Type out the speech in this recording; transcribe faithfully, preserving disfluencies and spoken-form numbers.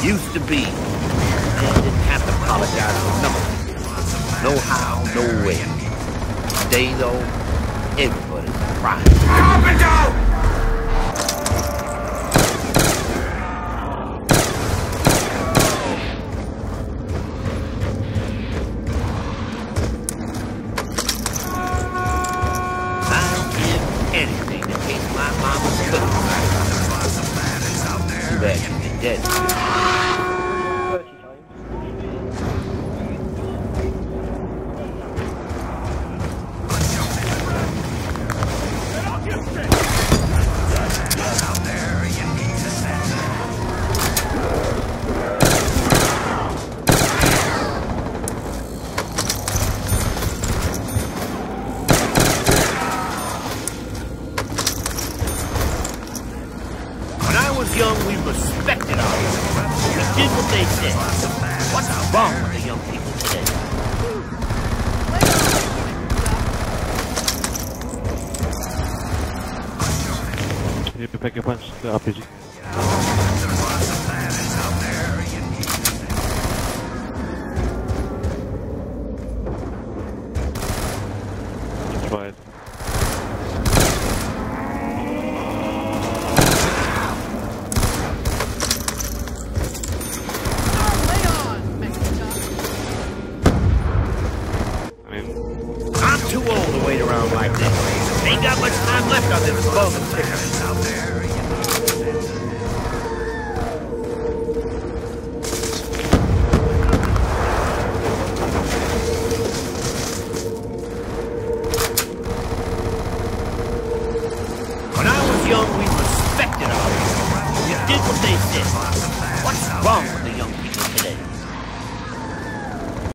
Used to be. Man didn't have to apologize for nothing. No how, no way. Today though, everybody's crying. Carpenter! I'd give anything to taste my mama's cooking. Too bad she's dead. Young, we respected our young. We did what they said. What's wrong with the young people today? You can pick a punch the R P G. Try it. Like this. Ain't got much time left on this bum ticker. When I was young, we respected our young. We did what they said. What's wrong with